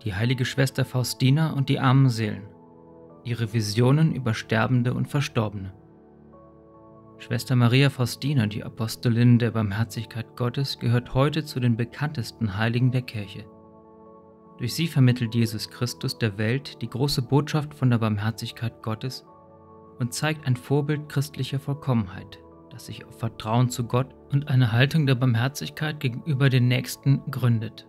Die heilige Schwester Faustina und die armen Seelen. Ihre Visionen über Sterbende und Verstorbene. Schwester Maria Faustina, die Apostelin der Barmherzigkeit Gottes, gehört heute zu den bekanntesten Heiligen der Kirche. Durch sie vermittelt Jesus Christus der Welt die große Botschaft von der Barmherzigkeit Gottes und zeigt ein Vorbild christlicher Vollkommenheit, das sich auf Vertrauen zu Gott und eine Haltung der Barmherzigkeit gegenüber den Nächsten gründet.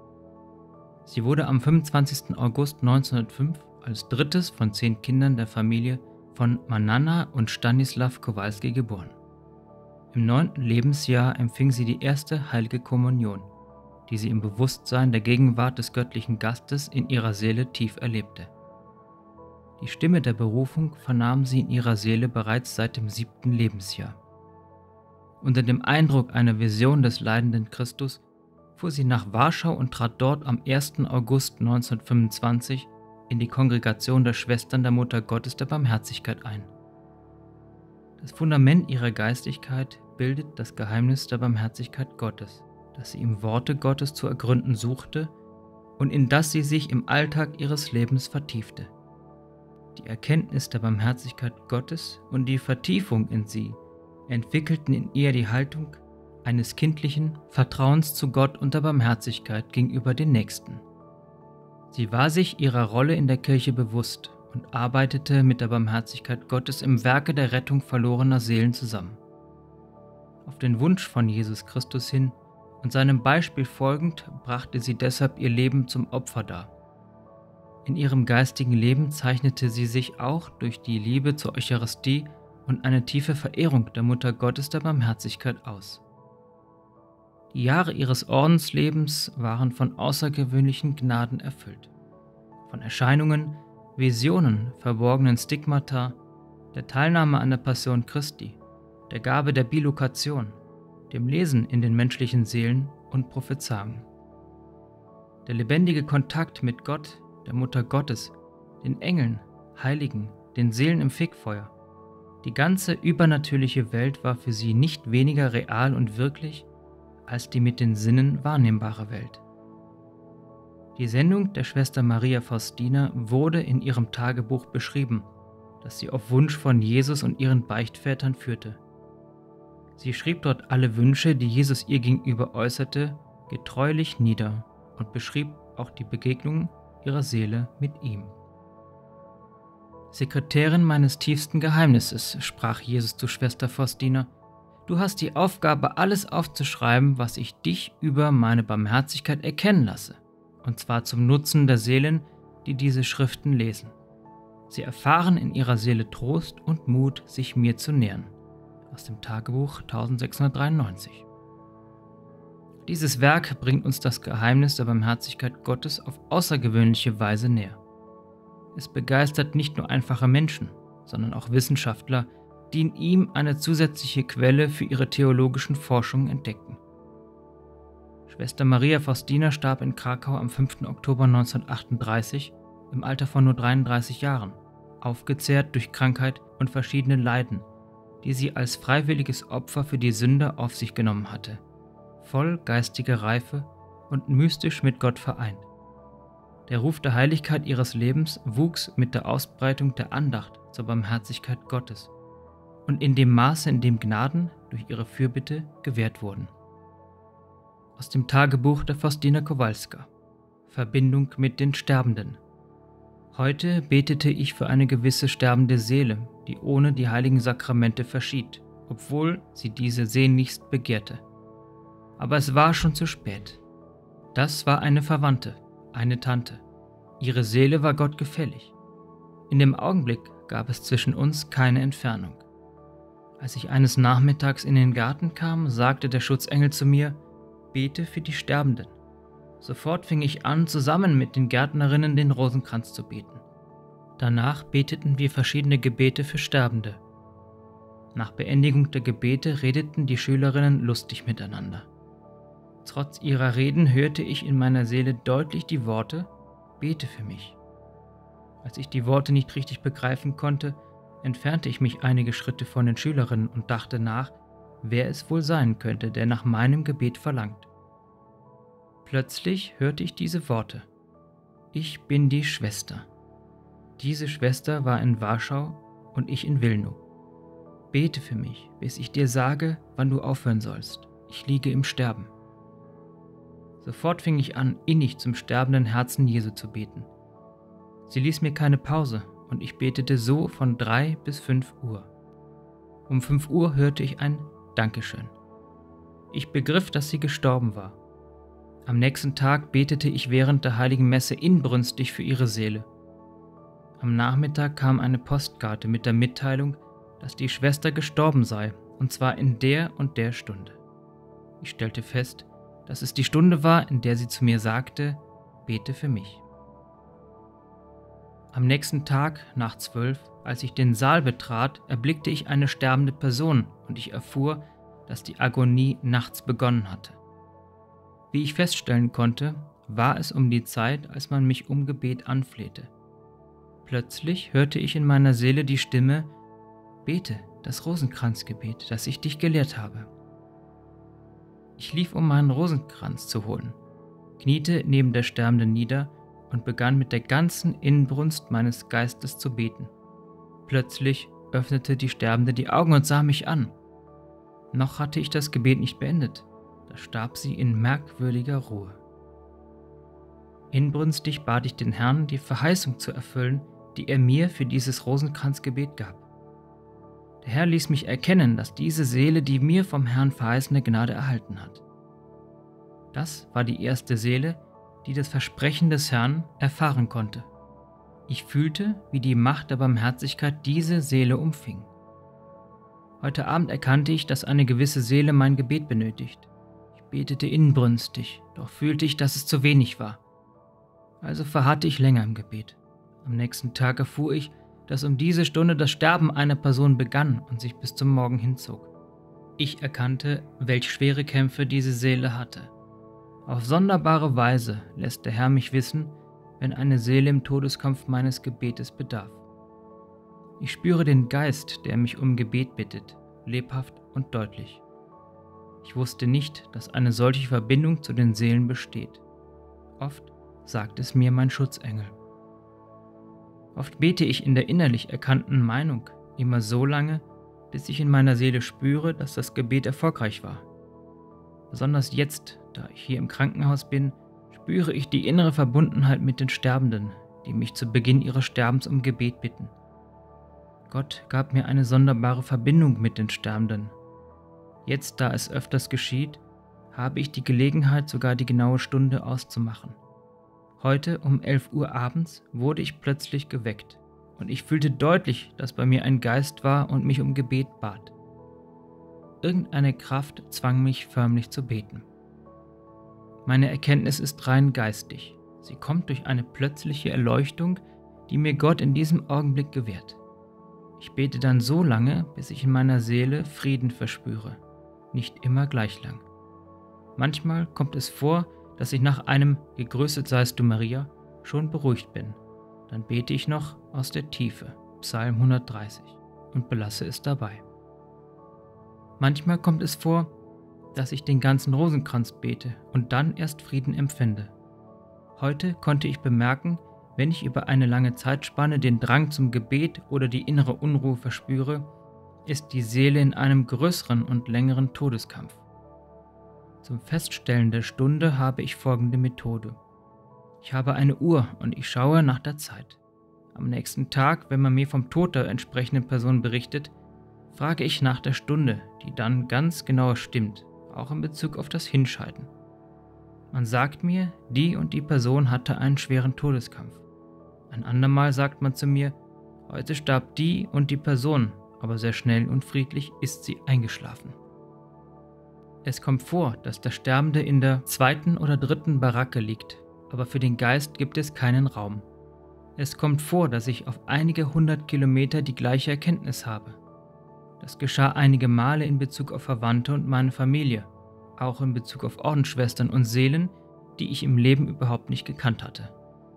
Sie wurde am 25. August 1905 als drittes von 10 Kindern der Familie von Manana und Stanislaw Kowalski geboren. Im 9. Lebensjahr empfing sie die erste heilige Kommunion, die sie im Bewusstsein der Gegenwart des göttlichen Gastes in ihrer Seele tief erlebte. Die Stimme der Berufung vernahm sie in ihrer Seele bereits seit dem 7. Lebensjahr. Unter dem Eindruck einer Vision des leidenden Christus fuhr sie nach Warschau und trat dort am 1. August 1925 in die Kongregation der Schwestern der Mutter Gottes der Barmherzigkeit ein. Das Fundament ihrer Geistlichkeit bildet das Geheimnis der Barmherzigkeit Gottes, das sie im Worte Gottes zu ergründen suchte und in das sie sich im Alltag ihres Lebens vertiefte. Die Erkenntnis der Barmherzigkeit Gottes und die Vertiefung in sie entwickelten in ihr die Haltung eines kindlichen Vertrauens zu Gott und der Barmherzigkeit gegenüber den Nächsten. Sie war sich ihrer Rolle in der Kirche bewusst und arbeitete mit der Barmherzigkeit Gottes im Werke der Rettung verlorener Seelen zusammen. Auf den Wunsch von Jesus Christus hin und seinem Beispiel folgend brachte sie deshalb ihr Leben zum Opfer dar. In ihrem geistigen Leben zeichnete sie sich auch durch die Liebe zur Eucharistie und eine tiefe Verehrung der Mutter Gottes der Barmherzigkeit aus. Die Jahre ihres Ordenslebens waren von außergewöhnlichen Gnaden erfüllt. Von Erscheinungen, Visionen, verborgenen Stigmata, der Teilnahme an der Passion Christi, der Gabe der Bilokation, dem Lesen in den menschlichen Seelen und Prophezeiungen. Der lebendige Kontakt mit Gott, der Mutter Gottes, den Engeln, Heiligen, den Seelen im Fegfeuer. Die ganze übernatürliche Welt war für sie nicht weniger real und wirklich als die mit den Sinnen wahrnehmbare Welt. Die Sendung der Schwester Maria Faustina wurde in ihrem Tagebuch beschrieben, das sie auf Wunsch von Jesus und ihren Beichtvätern führte. Sie schrieb dort alle Wünsche, die Jesus ihr gegenüber äußerte, getreulich nieder und beschrieb auch die Begegnungen ihrer Seele mit ihm. Sekretärin meines tiefsten Geheimnisses, sprach Jesus zu Schwester Faustina, du hast die Aufgabe, alles aufzuschreiben, was ich dich über meine Barmherzigkeit erkennen lasse, und zwar zum Nutzen der Seelen, die diese Schriften lesen. Sie erfahren in ihrer Seele Trost und Mut, sich mir zu nähern. Aus dem Tagebuch 1693. Dieses Werk bringt uns das Geheimnis der Barmherzigkeit Gottes auf außergewöhnliche Weise näher. Es begeistert nicht nur einfache Menschen, sondern auch Wissenschaftler, die in ihm eine zusätzliche Quelle für ihre theologischen Forschungen entdeckten. Schwester Maria Faustina starb in Krakau am 5. Oktober 1938 im Alter von nur 33 Jahren, aufgezehrt durch Krankheit und verschiedene Leiden, die sie als freiwilliges Opfer für die Sünde auf sich genommen hatte, voll geistiger Reife und mystisch mit Gott vereint. Der Ruf der Heiligkeit ihres Lebens wuchs mit der Ausbreitung der Andacht zur Barmherzigkeit Gottes und in dem Maße, in dem Gnaden durch ihre Fürbitte gewährt wurden. Aus dem Tagebuch der Faustina Kowalska. Verbindung mit den Sterbenden. Heute betete ich für eine gewisse sterbende Seele, die ohne die heiligen Sakramente verschied, obwohl sie diese sehnlichst begehrte. Aber es war schon zu spät. Das war eine Verwandte, eine Tante. Ihre Seele war Gott gefällig. In dem Augenblick gab es zwischen uns keine Entfernung. Als ich eines Nachmittags in den Garten kam, sagte der Schutzengel zu mir, bete für die Sterbenden. Sofort fing ich an, zusammen mit den Gärtnerinnen den Rosenkranz zu beten. Danach beteten wir verschiedene Gebete für Sterbende. Nach Beendigung der Gebete redeten die Schülerinnen lustig miteinander. Trotz ihrer Reden hörte ich in meiner Seele deutlich die Worte, bete für mich. Als ich die Worte nicht richtig begreifen konnte, entfernte ich mich einige Schritte von den Schülerinnen und dachte nach, wer es wohl sein könnte, der nach meinem Gebet verlangt. Plötzlich hörte ich diese Worte. Ich bin die Schwester. Diese Schwester war in Warschau und ich in Wilno. Bete für mich, bis ich dir sage, wann du aufhören sollst. Ich liege im Sterben. Sofort fing ich an, innig zum sterbenden Herzen Jesu zu beten. Sie ließ mir keine Pause und ich betete so von 3 bis 5 Uhr. Um 5 Uhr hörte ich ein Dankeschön. Ich begriff, dass sie gestorben war. Am nächsten Tag betete ich während der heiligen Messe inbrünstig für ihre Seele. Am Nachmittag kam eine Postkarte mit der Mitteilung, dass die Schwester gestorben sei, und zwar in der und der Stunde. Ich stellte fest, dass es die Stunde war, in der sie zu mir sagte, bete für mich. Am nächsten Tag, nach 12, als ich den Saal betrat, erblickte ich eine sterbende Person und ich erfuhr, dass die Agonie nachts begonnen hatte. Wie ich feststellen konnte, war es um die Zeit, als man mich um Gebet anflehte. Plötzlich hörte ich in meiner Seele die Stimme, bete das Rosenkranzgebet, das ich dich gelehrt habe. Ich lief, um meinen Rosenkranz zu holen, kniete neben der Sterbenden nieder und begann mit der ganzen Inbrunst meines Geistes zu beten. Plötzlich öffnete die Sterbende die Augen und sah mich an. Noch hatte ich das Gebet nicht beendet, da starb sie in merkwürdiger Ruhe. Inbrünstig bat ich den Herrn, die Verheißung zu erfüllen, die er mir für dieses Rosenkranzgebet gab. Der Herr ließ mich erkennen, dass diese Seele die mir vom Herrn verheißene Gnade erhalten hat. Das war die erste Seele, die das Versprechen des Herrn erfahren konnte. Ich fühlte, wie die Macht der Barmherzigkeit diese Seele umfing. Heute Abend erkannte ich, dass eine gewisse Seele mein Gebet benötigt. Ich betete inbrünstig, doch fühlte ich, dass es zu wenig war. Also verharrte ich länger im Gebet. Am nächsten Tag erfuhr ich, dass um diese Stunde das Sterben einer Person begann und sich bis zum Morgen hinzog. Ich erkannte, welch schwere Kämpfe diese Seele hatte. Auf sonderbare Weise lässt der Herr mich wissen, wenn eine Seele im Todeskampf meines Gebetes bedarf. Ich spüre den Geist, der mich um Gebet bittet, lebhaft und deutlich. Ich wusste nicht, dass eine solche Verbindung zu den Seelen besteht. Oft sagt es mir mein Schutzengel. Oft bete ich in der innerlich erkannten Meinung, immer so lange, bis ich in meiner Seele spüre, dass das Gebet erfolgreich war. Besonders jetzt, da ich hier im Krankenhaus bin, spüre ich die innere Verbundenheit mit den Sterbenden, die mich zu Beginn ihres Sterbens um Gebet bitten. Gott gab mir eine sonderbare Verbindung mit den Sterbenden. Jetzt, da es öfters geschieht, habe ich die Gelegenheit, sogar die genaue Stunde auszumachen. Heute um 11 Uhr abends wurde ich plötzlich geweckt und ich fühlte deutlich, dass bei mir ein Geist war und mich um Gebet bat. Irgendeine Kraft zwang mich förmlich zu beten. Meine Erkenntnis ist rein geistig. Sie kommt durch eine plötzliche Erleuchtung, die mir Gott in diesem Augenblick gewährt. Ich bete dann so lange, bis ich in meiner Seele Frieden verspüre, nicht immer gleich lang. Manchmal kommt es vor, dass ich nach einem Gegrüßet seist du Maria schon beruhigt bin. Dann bete ich noch aus der Tiefe, Psalm 130, und belasse es dabei. Manchmal kommt es vor, dass ich den ganzen Rosenkranz bete und dann erst Frieden empfinde. Heute konnte ich bemerken, wenn ich über eine lange Zeitspanne den Drang zum Gebet oder die innere Unruhe verspüre, ist die Seele in einem größeren und längeren Todeskampf. Zum Feststellen der Stunde habe ich folgende Methode. Ich habe eine Uhr und ich schaue nach der Zeit. Am nächsten Tag, wenn man mir vom Tod der entsprechenden Person berichtet, frage ich nach der Stunde, die dann ganz genau stimmt, auch in Bezug auf das Hinscheiden. Man sagt mir, die und die Person hatte einen schweren Todeskampf. Ein andermal sagt man zu mir, heute starb die und die Person, aber sehr schnell und friedlich ist sie eingeschlafen. Es kommt vor, dass der Sterbende in der 2. oder 3. Baracke liegt, aber für den Geist gibt es keinen Raum. Es kommt vor, dass ich auf einige 100 Kilometer die gleiche Erkenntnis habe. Das geschah einige Male in Bezug auf Verwandte und meine Familie, auch in Bezug auf Ordensschwestern und Seelen, die ich im Leben überhaupt nicht gekannt hatte.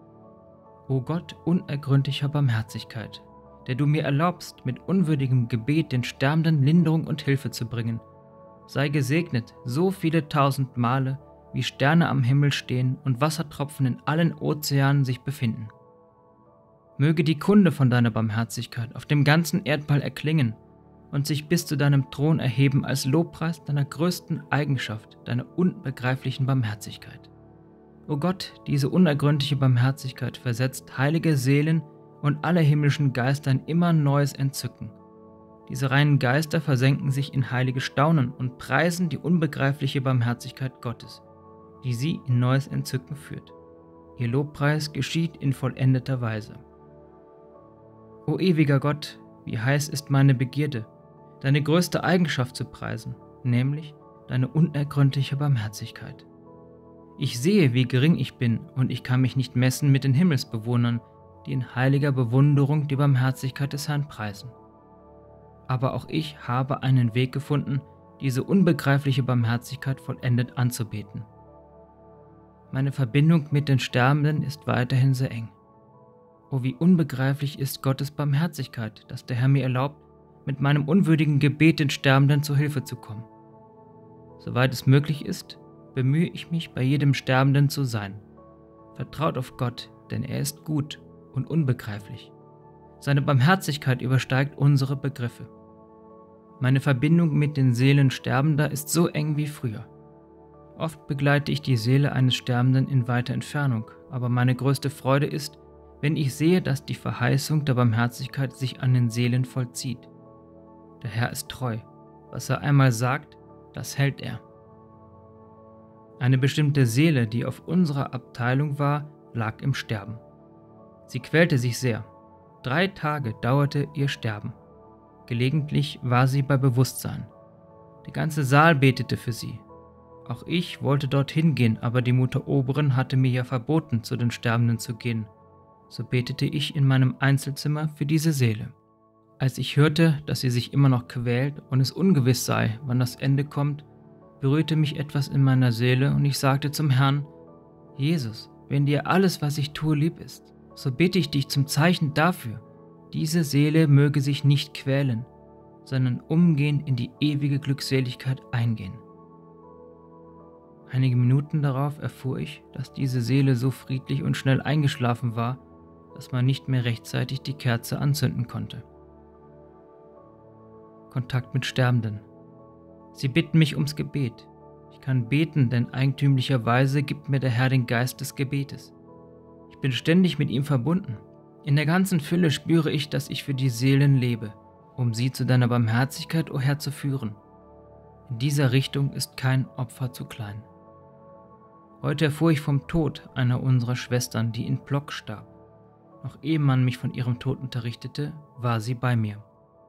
O Gott unergründlicher Barmherzigkeit, der du mir erlaubst, mit unwürdigem Gebet den Sterbenden Linderung und Hilfe zu bringen, sei gesegnet so viele 1000 Male, wie Sterne am Himmel stehen und Wassertropfen in allen Ozeanen sich befinden. Möge die Kunde von deiner Barmherzigkeit auf dem ganzen Erdball erklingen und sich bis zu deinem Thron erheben als Lobpreis deiner größten Eigenschaft, deiner unbegreiflichen Barmherzigkeit. O Gott, diese unergründliche Barmherzigkeit versetzt heilige Seelen und alle himmlischen Geister in immer neues Entzücken. Diese reinen Geister versenken sich in heilige Staunen und preisen die unbegreifliche Barmherzigkeit Gottes, die sie in neues Entzücken führt. Ihr Lobpreis geschieht in vollendeter Weise. O ewiger Gott, wie heiß ist meine Begierde, deine größte Eigenschaft zu preisen, nämlich deine unergründliche Barmherzigkeit. Ich sehe, wie gering ich bin, und ich kann mich nicht messen mit den Himmelsbewohnern, die in heiliger Bewunderung die Barmherzigkeit des Herrn preisen. Aber auch ich habe einen Weg gefunden, diese unbegreifliche Barmherzigkeit vollendet anzubeten. Meine Verbindung mit den Sterbenden ist weiterhin sehr eng. Oh, wie unbegreiflich ist Gottes Barmherzigkeit, dass der Herr mir erlaubt, mit meinem unwürdigen Gebet den Sterbenden zu Hilfe zu kommen. Soweit es möglich ist, bemühe ich mich, bei jedem Sterbenden zu sein. Vertraut auf Gott, denn er ist gut und unbegreiflich. Seine Barmherzigkeit übersteigt unsere Begriffe. Meine Verbindung mit den Seelen Sterbender ist so eng wie früher. Oft begleite ich die Seele eines Sterbenden in weiter Entfernung, aber meine größte Freude ist, wenn ich sehe, dass die Verheißung der Barmherzigkeit sich an den Seelen vollzieht. Der Herr ist treu. Was er einmal sagt, das hält er. Eine bestimmte Seele, die auf unserer Abteilung war, lag im Sterben. Sie quälte sich sehr. 3 Tage dauerte ihr Sterben. Gelegentlich war sie bei Bewusstsein. Der ganze Saal betete für sie. Auch ich wollte dorthin gehen, aber die Mutter Oberin hatte mir ja verboten, zu den Sterbenden zu gehen. So betete ich in meinem Einzelzimmer für diese Seele. Als ich hörte, dass sie sich immer noch quält und es ungewiss sei, wann das Ende kommt, berührte mich etwas in meiner Seele und ich sagte zum Herrn: Jesus, wenn dir alles, was ich tue, lieb ist, so bitte ich dich zum Zeichen dafür, diese Seele möge sich nicht quälen, sondern umgehend in die ewige Glückseligkeit eingehen. Einige Minuten darauf erfuhr ich, dass diese Seele so friedlich und schnell eingeschlafen war, dass man nicht mehr rechtzeitig die Kerze anzünden konnte. Kontakt mit Sterbenden. Sie bitten mich ums Gebet. Ich kann beten, denn eigentümlicherweise gibt mir der Herr den Geist des Gebetes. Ich bin ständig mit ihm verbunden. In der ganzen Fülle spüre ich, dass ich für die Seelen lebe, um sie zu deiner Barmherzigkeit, o Herr, zu führen. In dieser Richtung ist kein Opfer zu klein. Heute erfuhr ich vom Tod einer unserer Schwestern, die in Plock starb. Noch ehe man mich von ihrem Tod unterrichtete, war sie bei mir.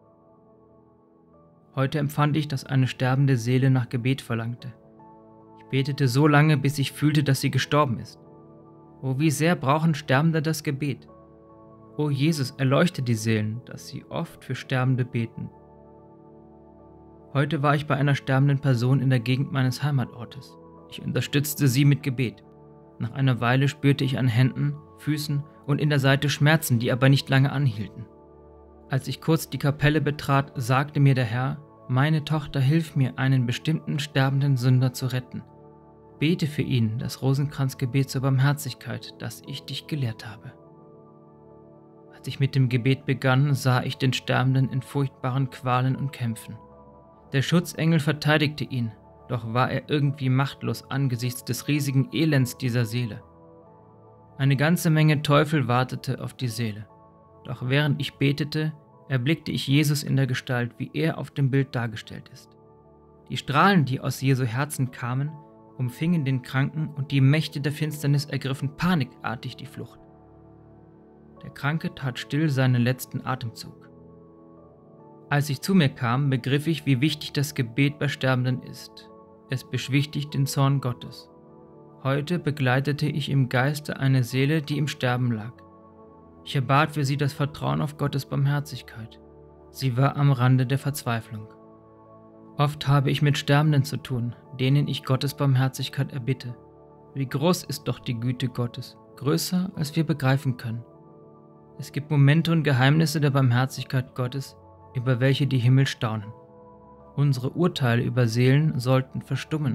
Heute empfand ich, dass eine sterbende Seele nach Gebet verlangte. Ich betete so lange, bis ich fühlte, dass sie gestorben ist. Oh, wie sehr brauchen Sterbende das Gebet. O Jesus, erleuchte die Seelen, dass sie oft für Sterbende beten. Heute war ich bei einer sterbenden Person in der Gegend meines Heimatortes. Ich unterstützte sie mit Gebet. Nach einer Weile spürte ich an Händen, Füßen und in der Seite Schmerzen, die aber nicht lange anhielten. Als ich kurz die Kapelle betrat, sagte mir der Herr: Meine Tochter, hilf mir, einen bestimmten sterbenden Sünder zu retten. Bete für ihn das Rosenkranzgebet zur Barmherzigkeit, das ich dich gelehrt habe. Als ich mit dem Gebet begann, sah ich den Sterbenden in furchtbaren Qualen und Kämpfen. Der Schutzengel verteidigte ihn, doch war er irgendwie machtlos angesichts des riesigen Elends dieser Seele. Eine ganze Menge Teufel wartete auf die Seele. Doch während ich betete, erblickte ich Jesus in der Gestalt, wie er auf dem Bild dargestellt ist. Die Strahlen, die aus Jesu Herzen kamen, umfingen den Kranken und die Mächte der Finsternis ergriffen panikartig die Flucht. Der Kranke tat still seinen letzten Atemzug. Als ich zu mir kam, begriff ich, wie wichtig das Gebet bei Sterbenden ist. Es beschwichtigt den Zorn Gottes. Heute begleitete ich im Geiste eine Seele, die im Sterben lag. Ich erbat für sie das Vertrauen auf Gottes Barmherzigkeit. Sie war am Rande der Verzweiflung. Oft habe ich mit Sterbenden zu tun, denen ich Gottes Barmherzigkeit erbitte. Wie groß ist doch die Güte Gottes, größer als wir begreifen können. Es gibt Momente und Geheimnisse der Barmherzigkeit Gottes, über welche die Himmel staunen. Unsere Urteile über Seelen sollten verstummen,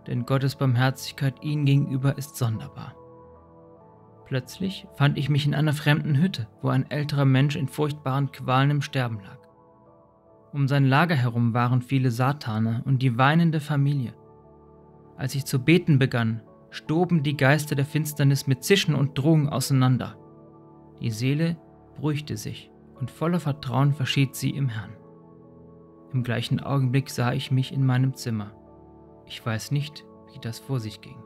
denn Gottes Barmherzigkeit ihnen gegenüber ist sonderbar. Plötzlich fand ich mich in einer fremden Hütte, wo ein älterer Mensch in furchtbaren Qualen im Sterben lag. Um sein Lager herum waren viele Satane und die weinende Familie. Als ich zu beten begann, stoben die Geister der Finsternis mit Zischen und Drohungen auseinander. Die Seele beruhigte sich und voller Vertrauen verschied sie im Herrn. Im gleichen Augenblick sah ich mich in meinem Zimmer. Ich weiß nicht, wie das vor sich ging.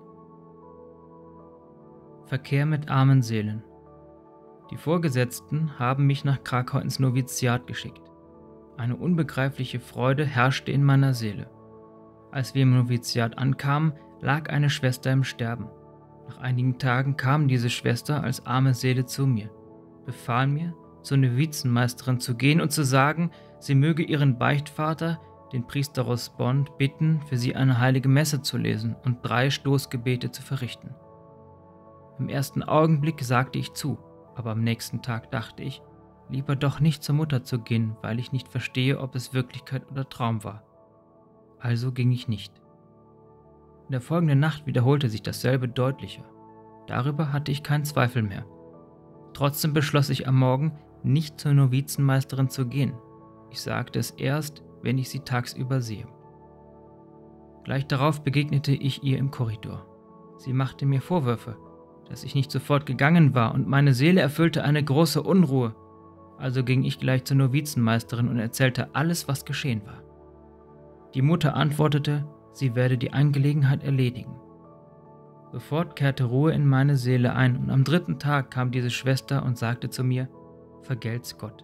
Verkehr mit armen Seelen. Die Vorgesetzten haben mich nach Krakau ins Noviziat geschickt. Eine unbegreifliche Freude herrschte in meiner Seele. Als wir im Noviziat ankamen, lag eine Schwester im Sterben. Nach einigen Tagen kam diese Schwester als arme Seele zu mir, befahl mir, zur Novizenmeisterin zu gehen und zu sagen, sie möge ihren Beichtvater, den Priester Rosbond, bitten, für sie eine heilige Messe zu lesen und 3 Stoßgebete zu verrichten. Im ersten Augenblick sagte ich zu, aber am nächsten Tag dachte ich, lieber doch nicht zur Mutter zu gehen, weil ich nicht verstehe, ob es Wirklichkeit oder Traum war. Also ging ich nicht. In der folgenden Nacht wiederholte sich dasselbe deutlicher. Darüber hatte ich keinen Zweifel mehr. Trotzdem beschloss ich am Morgen, nicht zur Novizenmeisterin zu gehen. Ich sagte es erst, wenn ich sie tagsüber sehe. Gleich darauf begegnete ich ihr im Korridor. Sie machte mir Vorwürfe, dass ich nicht sofort gegangen war, und meine Seele erfüllte eine große Unruhe. Also ging ich gleich zur Novizenmeisterin und erzählte alles, was geschehen war. Die Mutter antwortete, sie werde die Angelegenheit erledigen. Sofort kehrte Ruhe in meine Seele ein, und am 3. Tag kam diese Schwester und sagte zu mir, vergelt's Gott.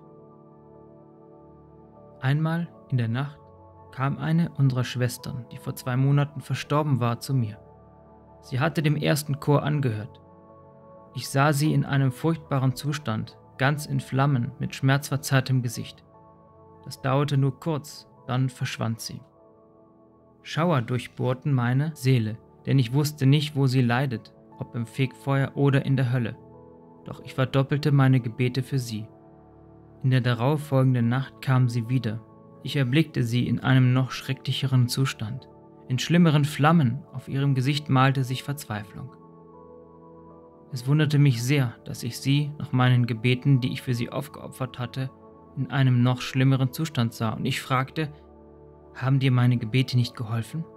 Einmal in der Nacht kam eine unserer Schwestern, die vor 2 Monaten verstorben war, zu mir. Sie hatte dem ersten Chor angehört. Ich sah sie in einem furchtbaren Zustand, ganz in Flammen, mit schmerzverzerrtem Gesicht. Das dauerte nur kurz, dann verschwand sie. Schauer durchbohrten meine Seele, denn ich wusste nicht, wo sie leidet, ob im Fegfeuer oder in der Hölle. Doch ich verdoppelte meine Gebete für sie. In der darauffolgenden Nacht kam sie wieder. Ich erblickte sie in einem noch schrecklicheren Zustand. In schlimmeren Flammen, auf ihrem Gesicht malte sich Verzweiflung. Es wunderte mich sehr, dass ich sie, nach meinen Gebeten, die ich für sie aufgeopfert hatte, in einem noch schlimmeren Zustand sah, und ich fragte, haben dir meine Gebete nicht geholfen?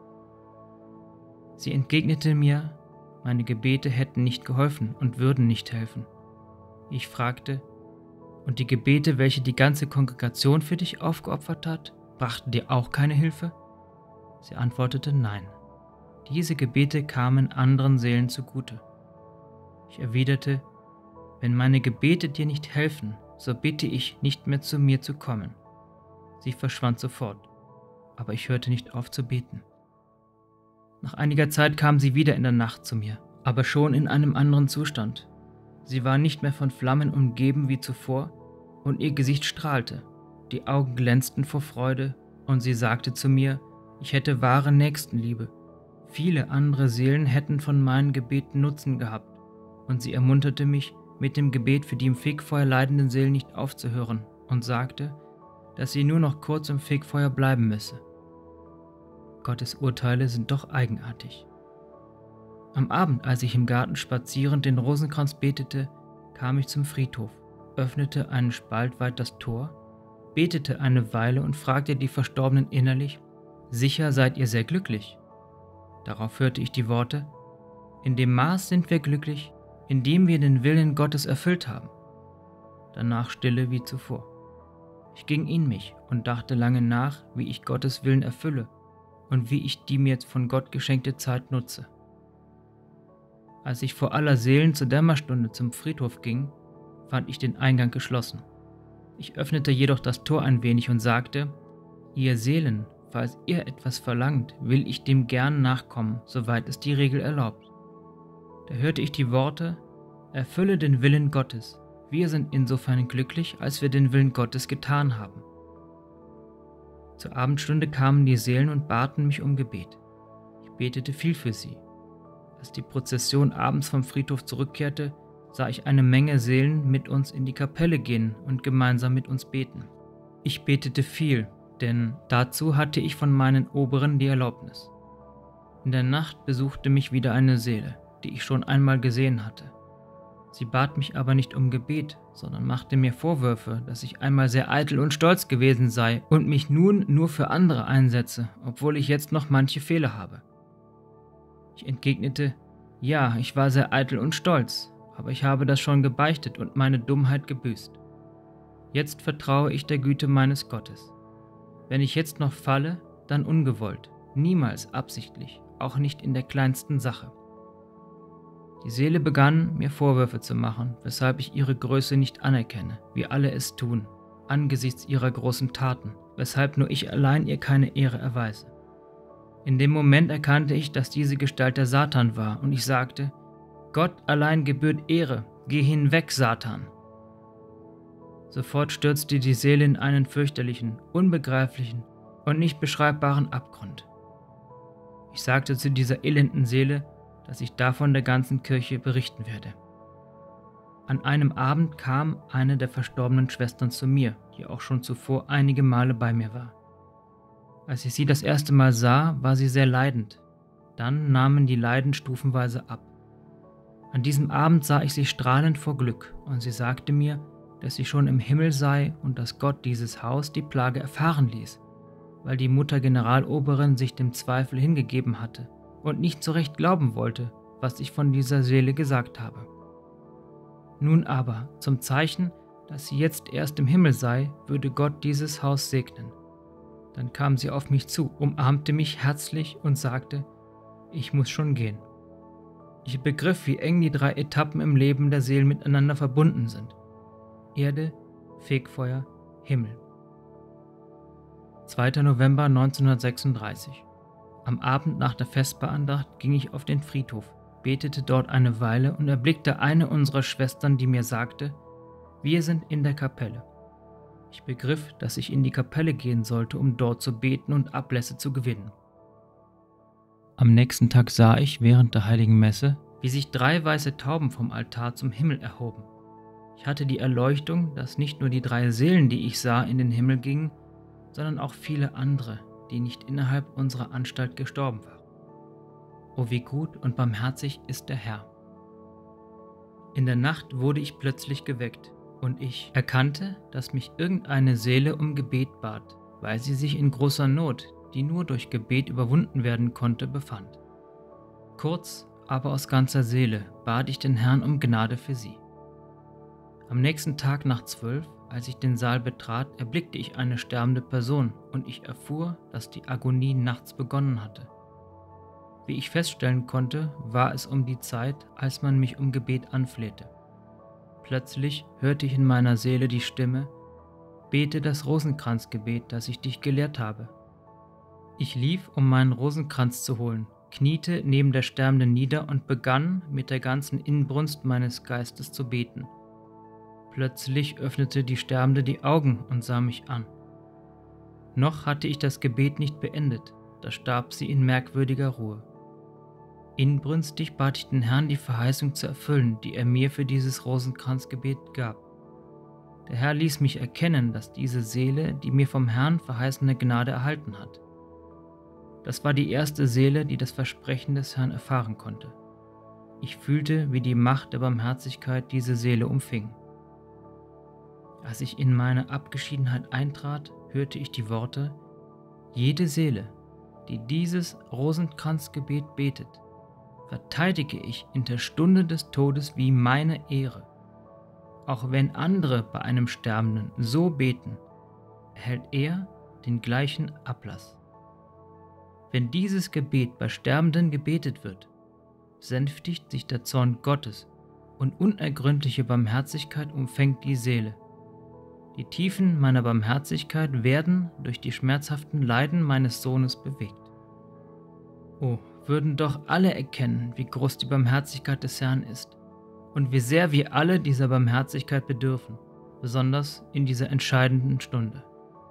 Sie entgegnete mir, meine Gebete hätten nicht geholfen und würden nicht helfen. Ich fragte, und die Gebete, welche die ganze Kongregation für dich aufgeopfert hat, brachten dir auch keine Hilfe? Sie antwortete, nein. Diese Gebete kamen anderen Seelen zugute. Ich erwiderte, wenn meine Gebete dir nicht helfen, so bitte ich, nicht mehr zu mir zu kommen. Sie verschwand sofort, aber ich hörte nicht auf zu beten. Nach einiger Zeit kam sie wieder in der Nacht zu mir, aber schon in einem anderen Zustand. Sie war nicht mehr von Flammen umgeben wie zuvor, und ihr Gesicht strahlte, die Augen glänzten vor Freude, und sie sagte zu mir, ich hätte wahre Nächstenliebe. Viele andere Seelen hätten von meinen Gebeten Nutzen gehabt, und sie ermunterte mich, mit dem Gebet für die im Fegfeuer leidenden Seelen nicht aufzuhören, und sagte, dass sie nur noch kurz im Fegfeuer bleiben müsse. Gottes Urteile sind doch eigenartig. Am Abend, als ich im Garten spazierend den Rosenkranz betete, kam ich zum Friedhof, öffnete einen Spalt weit das Tor, betete eine Weile und fragte die Verstorbenen innerlich, sicher seid ihr sehr glücklich? Darauf hörte ich die Worte, in dem Maß sind wir glücklich, indem wir den Willen Gottes erfüllt haben. Danach Stille wie zuvor. Ich ging in mich und dachte lange nach, wie ich Gottes Willen erfülle und wie ich die mir von Gott geschenkte Zeit nutze. Als ich vor aller Seelen zur Dämmerstunde zum Friedhof ging, fand ich den Eingang geschlossen. Ich öffnete jedoch das Tor ein wenig und sagte, ihr Seelen, falls ihr etwas verlangt, will ich dem gern nachkommen, soweit es die Regel erlaubt. Da hörte ich die Worte, erfülle den Willen Gottes. Wir sind insofern glücklich, als wir den Willen Gottes getan haben. Zur Abendstunde kamen die Seelen und baten mich um Gebet. Ich betete viel für sie. Als die Prozession abends vom Friedhof zurückkehrte, sah ich eine Menge Seelen mit uns in die Kapelle gehen und gemeinsam mit uns beten. Ich betete viel, denn dazu hatte ich von meinen Oberen die Erlaubnis. In der Nacht besuchte mich wieder eine Seele, die ich schon einmal gesehen hatte. Sie bat mich aber nicht um Gebet, sondern machte mir Vorwürfe, dass ich einmal sehr eitel und stolz gewesen sei und mich nun nur für andere einsetze, obwohl ich jetzt noch manche Fehler habe. Ich entgegnete: Ja, ich war sehr eitel und stolz, aber ich habe das schon gebeichtet und meine Dummheit gebüßt. Jetzt vertraue ich der Güte meines Gottes. Wenn ich jetzt noch falle, dann ungewollt, niemals absichtlich, auch nicht in der kleinsten Sache. Die Seele begann, mir Vorwürfe zu machen, weshalb ich ihre Größe nicht anerkenne, wie alle es tun, angesichts ihrer großen Taten, weshalb nur ich allein ihr keine Ehre erweise. In dem Moment erkannte ich, dass diese Gestalt der Satan war, und ich sagte: Gott allein gebührt Ehre, geh hinweg, Satan! Sofort stürzte die Seele in einen fürchterlichen, unbegreiflichen und nicht beschreibbaren Abgrund. Ich sagte zu dieser elenden Seele, dass ich davon der ganzen Kirche berichten werde. An einem Abend kam eine der verstorbenen Schwestern zu mir, die auch schon zuvor einige Male bei mir war. Als ich sie das erste Mal sah, war sie sehr leidend. Dann nahmen die Leiden stufenweise ab. An diesem Abend sah ich sie strahlend vor Glück, und sie sagte mir, dass sie schon im Himmel sei und dass Gott dieses Haus die Plage erfahren ließ, weil die Mutter Generaloberin sich dem Zweifel hingegeben hatte und nicht so recht glauben wollte, was ich von dieser Seele gesagt habe. Nun aber, zum Zeichen, dass sie jetzt erst im Himmel sei, würde Gott dieses Haus segnen. Dann kam sie auf mich zu, umarmte mich herzlich und sagte: Ich muss schon gehen. Ich begriff, wie eng die 3 Etappen im Leben der Seelen miteinander verbunden sind: Erde, Fegfeuer, Himmel. 2. November 1936. Am Abend nach der Vesperandacht ging ich auf den Friedhof, betete dort eine Weile und erblickte eine unserer Schwestern, die mir sagte: Wir sind in der Kapelle. Ich begriff, dass ich in die Kapelle gehen sollte, um dort zu beten und Ablässe zu gewinnen. Am nächsten Tag sah ich während der Heiligen Messe, wie sich 3 weiße Tauben vom Altar zum Himmel erhoben. Ich hatte die Erleuchtung, dass nicht nur die 3 Seelen, die ich sah, in den Himmel gingen, sondern auch viele andere, die nicht innerhalb unserer Anstalt gestorben waren. O wie gut und barmherzig ist der Herr. In der Nacht wurde ich plötzlich geweckt, und ich erkannte, dass mich irgendeine Seele um Gebet bat, weil sie sich in großer Not, die nur durch Gebet überwunden werden konnte, befand. Kurz, aber aus ganzer Seele bat ich den Herrn um Gnade für sie. Am nächsten Tag nach 12, als ich den Saal betrat, erblickte ich eine sterbende Person und ich erfuhr, dass die Agonie nachts begonnen hatte. Wie ich feststellen konnte, war es um die Zeit, als man mich um Gebet anflehte. Plötzlich hörte ich in meiner Seele die Stimme: Bete das Rosenkranzgebet, das ich dich gelehrt habe. Ich lief, um meinen Rosenkranz zu holen, kniete neben der Sterbenden nieder und begann, mit der ganzen Inbrunst meines Geistes zu beten. Plötzlich öffnete die Sterbende die Augen und sah mich an. Noch hatte ich das Gebet nicht beendet, da starb sie in merkwürdiger Ruhe. Inbrünstig bat ich den Herrn, die Verheißung zu erfüllen, die er mir für dieses Rosenkranzgebet gab. Der Herr ließ mich erkennen, dass diese Seele die mir vom Herrn verheißene Gnade erhalten hat. Das war die erste Seele, die das Versprechen des Herrn erfahren konnte. Ich fühlte, wie die Macht der Barmherzigkeit diese Seele umfing. Als ich in meine Abgeschiedenheit eintrat, hörte ich die Worte: Jede Seele, die dieses Rosenkranzgebet betet, verteidige ich in der Stunde des Todes wie meine Ehre. Auch wenn andere bei einem Sterbenden so beten, erhält er den gleichen Ablass. Wenn dieses Gebet bei Sterbenden gebetet wird, sänftigt sich der Zorn Gottes und unergründliche Barmherzigkeit umfängt die Seele. Die Tiefen meiner Barmherzigkeit werden durch die schmerzhaften Leiden meines Sohnes bewegt. Oh, würden doch alle erkennen, wie groß die Barmherzigkeit des Herrn ist und wie sehr wir alle dieser Barmherzigkeit bedürfen, besonders in dieser entscheidenden Stunde.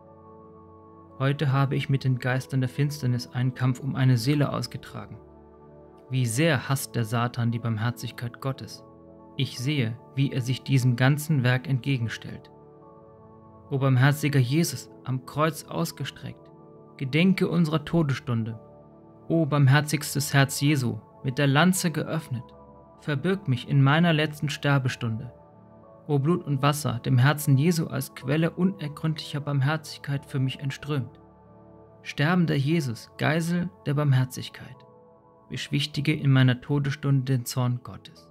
Heute habe ich mit den Geistern der Finsternis einen Kampf um eine Seele ausgetragen. Wie sehr hasst der Satan die Barmherzigkeit Gottes. Ich sehe, wie er sich diesem ganzen Werk entgegenstellt. O barmherziger Jesus, am Kreuz ausgestreckt, gedenke unserer Todesstunde. O barmherzigstes Herz Jesu, mit der Lanze geöffnet, verbirg mich in meiner letzten Sterbestunde. O Blut und Wasser, dem Herzen Jesu als Quelle unergründlicher Barmherzigkeit für mich entströmt. Sterbender Jesus, Geisel der Barmherzigkeit, beschwichtige in meiner Todesstunde den Zorn Gottes.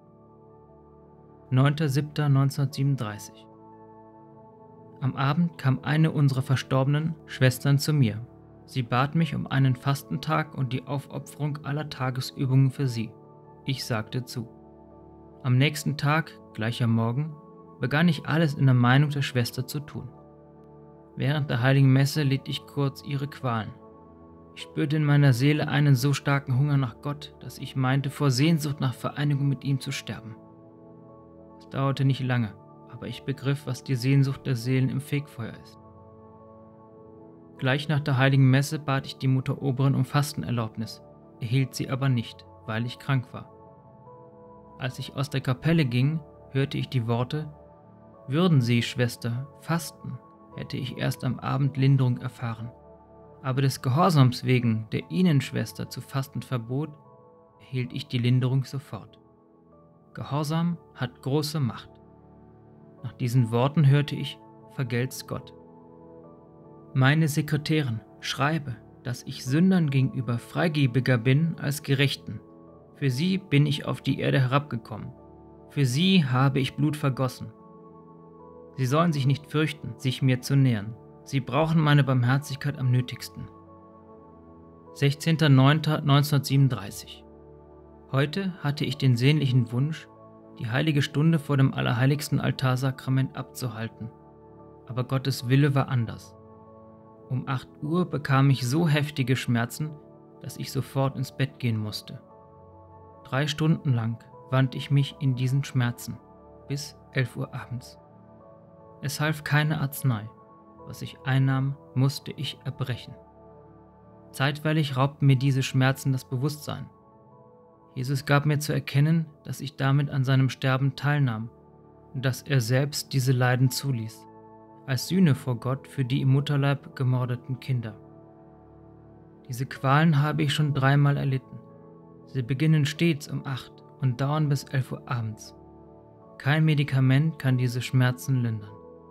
9.7.1937. Am Abend kam eine unserer verstorbenen Schwestern zu mir. Sie bat mich um einen Fastentag und die Aufopferung aller Tagesübungen für sie. Ich sagte zu. Am nächsten Tag, gleich am Morgen, begann ich alles in der Meinung der Schwester zu tun. Während der heiligen Messe litt ich kurz ihre Qualen. Ich spürte in meiner Seele einen so starken Hunger nach Gott, dass ich meinte, vor Sehnsucht nach Vereinigung mit ihm zu sterben. Es dauerte nicht lange, aber ich begriff, was die Sehnsucht der Seelen im Fegfeuer ist. Gleich nach der heiligen Messe bat ich die Mutter Oberin um Fastenerlaubnis, erhielt sie aber nicht, weil ich krank war. Als ich aus der Kapelle ging, hörte ich die Worte: Würden Sie, Schwester, fasten, hätte ich erst am Abend Linderung erfahren. Aber des Gehorsams wegen, der Ihnen, Schwester, zu fasten verbot, erhielt ich die Linderung sofort. Gehorsam hat große Macht. Nach diesen Worten hörte ich: Vergelt's Gott. Meine Sekretärin, schreibe, dass ich Sündern gegenüber freigebiger bin als Gerechten. Für sie bin ich auf die Erde herabgekommen. Für sie habe ich Blut vergossen. Sie sollen sich nicht fürchten, sich mir zu nähern. Sie brauchen meine Barmherzigkeit am nötigsten. 16.09.1937. Heute hatte ich den sehnlichen Wunsch, die heilige Stunde vor dem allerheiligsten Altarsakrament abzuhalten. Aber Gottes Wille war anders. Um 8 Uhr bekam ich so heftige Schmerzen, dass ich sofort ins Bett gehen musste. 3 Stunden lang wand ich mich in diesen Schmerzen, bis 11 Uhr abends. Es half keine Arznei. Was ich einnahm, musste ich erbrechen. Zeitweilig raubten mir diese Schmerzen das Bewusstsein. Jesus gab mir zu erkennen, dass ich damit an seinem Sterben teilnahm und dass er selbst diese Leiden zuließ, als Sühne vor Gott für die im Mutterleib gemordeten Kinder. Diese Qualen habe ich schon 3-mal erlitten. Sie beginnen stets um 8 und dauern bis 11 Uhr abends. Kein Medikament kann diese Schmerzen lindern.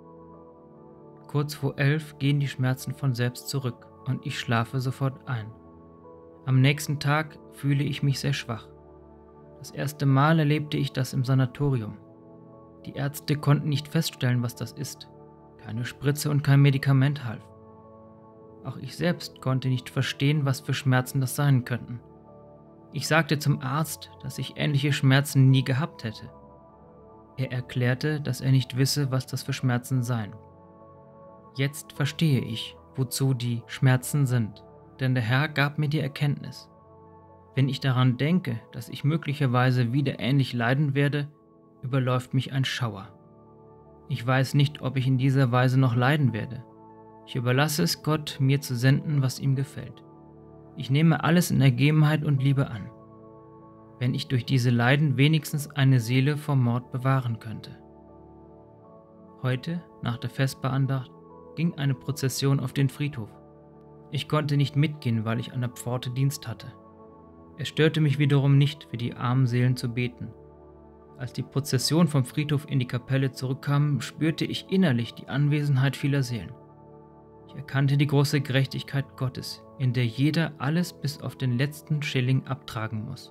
Kurz vor 11 gehen die Schmerzen von selbst zurück und ich schlafe sofort ein. Am nächsten Tag fühle ich mich sehr schwach. Das erste Mal erlebte ich das im Sanatorium. Die Ärzte konnten nicht feststellen, was das ist. Keine Spritze und kein Medikament half. Auch ich selbst konnte nicht verstehen, was für Schmerzen das sein könnten. Ich sagte zum Arzt, dass ich ähnliche Schmerzen nie gehabt hätte. Er erklärte, dass er nicht wisse, was das für Schmerzen seien. Jetzt verstehe ich, wozu die Schmerzen sind, denn der Herr gab mir die Erkenntnis. Wenn ich daran denke, dass ich möglicherweise wieder ähnlich leiden werde, überläuft mich ein Schauer. Ich weiß nicht, ob ich in dieser Weise noch leiden werde. Ich überlasse es Gott, mir zu senden, was ihm gefällt. Ich nehme alles in Ergebenheit und Liebe an, wenn ich durch diese Leiden wenigstens eine Seele vor Mord bewahren könnte. Heute, nach der Vesperandacht, ging eine Prozession auf den Friedhof. Ich konnte nicht mitgehen, weil ich an der Pforte Dienst hatte. Es störte mich wiederum nicht, für die armen Seelen zu beten. Als die Prozession vom Friedhof in die Kapelle zurückkam, spürte ich innerlich die Anwesenheit vieler Seelen. Ich erkannte die große Gerechtigkeit Gottes, in der jeder alles bis auf den letzten Schilling abtragen muss.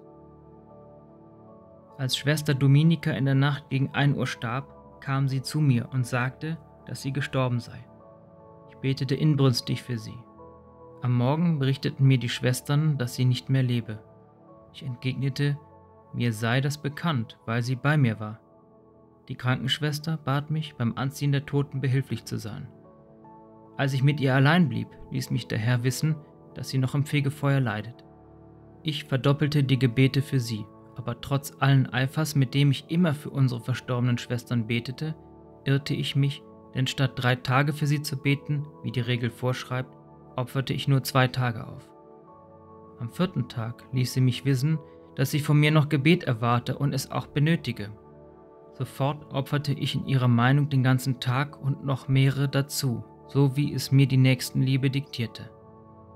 Als Schwester Dominika in der Nacht gegen 1 Uhr starb, kam sie zu mir und sagte, dass sie gestorben sei. Ich betete inbrünstig für sie. Am Morgen berichteten mir die Schwestern, dass sie nicht mehr lebe. Ich entgegnete, mir sei das bekannt, weil sie bei mir war. Die Krankenschwester bat mich, beim Anziehen der Toten behilflich zu sein. Als ich mit ihr allein blieb, ließ mich der Herr wissen, dass sie noch im Fegefeuer leidet. Ich verdoppelte die Gebete für sie, aber trotz allen Eifers, mit dem ich immer für unsere verstorbenen Schwestern betete, irrte ich mich, denn statt 3 Tage für sie zu beten, wie die Regel vorschreibt, opferte ich nur 2 Tage auf. Am 4. Tag ließ sie mich wissen, dass sie von mir noch Gebet erwarte und es auch benötige. Sofort opferte ich in ihrer Meinung den ganzen Tag und noch mehrere dazu, so wie es mir die Nächstenliebe diktierte.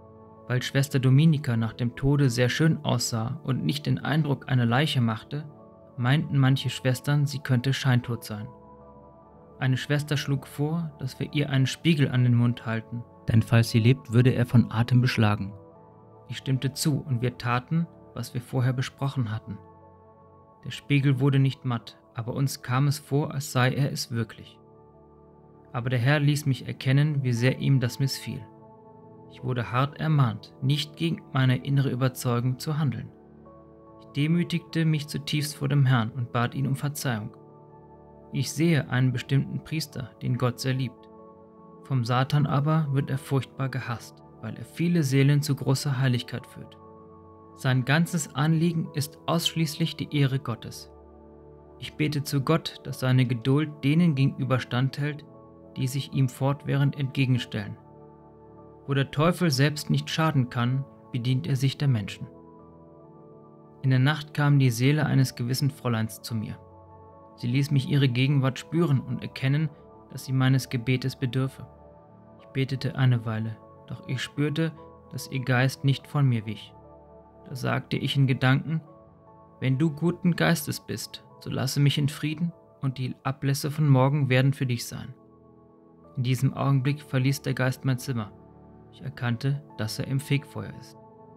Weil Schwester Dominika nach dem Tode sehr schön aussah und nicht den Eindruck einer Leiche machte, meinten manche Schwestern, sie könnte scheintot sein. Eine Schwester schlug vor, dass wir ihr einen Spiegel an den Mund halten, denn falls sie lebt, würde er von Atem beschlagen. Ich stimmte zu und wir taten, was wir vorher besprochen hatten. Der Spiegel wurde nicht matt, aber uns kam es vor, als sei er es wirklich. Aber der Herr ließ mich erkennen, wie sehr ihm das missfiel. Ich wurde hart ermahnt, nicht gegen meine innere Überzeugung zu handeln. Ich demütigte mich zutiefst vor dem Herrn und bat ihn um Verzeihung. Ich sehe einen bestimmten Priester, den Gott sehr liebt. Vom Satan aber wird er furchtbar gehasst, weil er viele Seelen zu großer Heiligkeit führt. Sein ganzes Anliegen ist ausschließlich die Ehre Gottes. Ich bete zu Gott, dass seine Geduld denen gegenüber standhält, die sich ihm fortwährend entgegenstellen. Wo der Teufel selbst nicht schaden kann, bedient er sich der Menschen. In der Nacht kam die Seele eines gewissen Fräuleins zu mir. Sie ließ mich ihre Gegenwart spüren und erkennen, dass sie meines Gebetes bedürfe. Ich betete eine Weile, doch ich spürte, dass ihr Geist nicht von mir wich. Da sagte ich in Gedanken: Wenn du guten Geistes bist, so lasse mich in Frieden, und die Ablässe von morgen werden für dich sein. In diesem Augenblick verließ der Geist mein Zimmer. Ich erkannte, dass er im Fegfeuer ist.